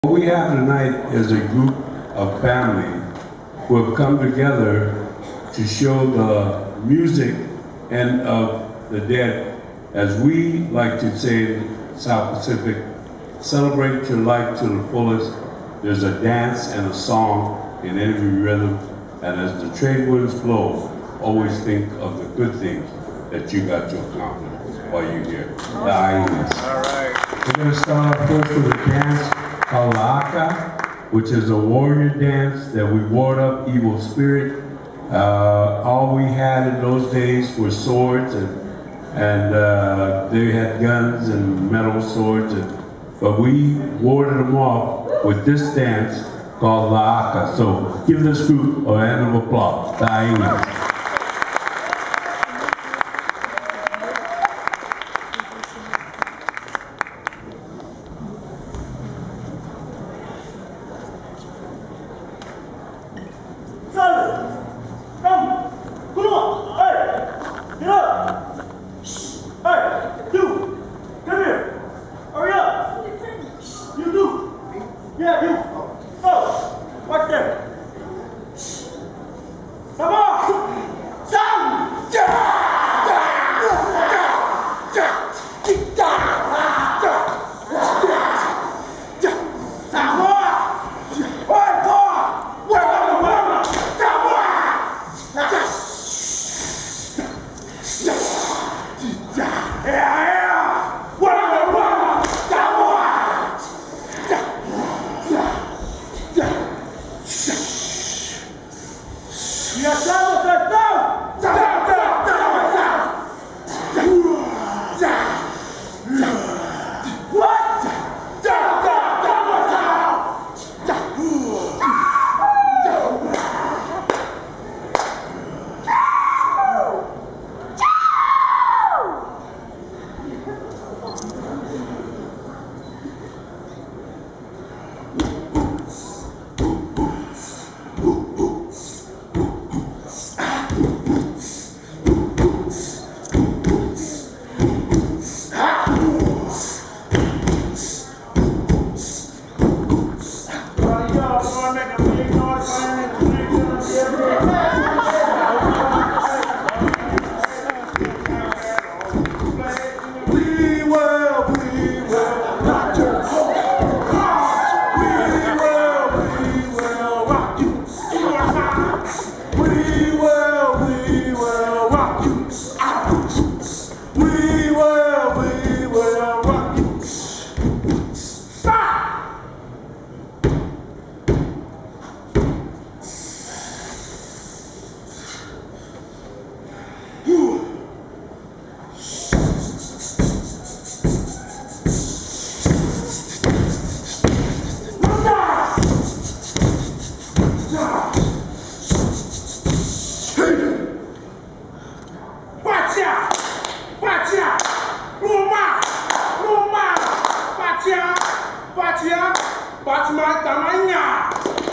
What we have tonight is a group of family who have come together to show the music and of the dead, as we like to say in South Pacific, celebrate your life to the fullest. There's a dance and a song in every rhythm, and as the trade winds blow, always think of the good things that you got to accomplish while you're here. The hyenas. All right. We're going to start off first with a dance called La'aka, which is a warrior dance that we ward up evil spirit. All we had in those days were swords, and they had guns and metal swords, but we warded them off with this dance called La'aka. So give this group a round of applause. The hyenas. Yeah, you. Go. Watch there. Come on. Down. Batia, Batman, Tamanya.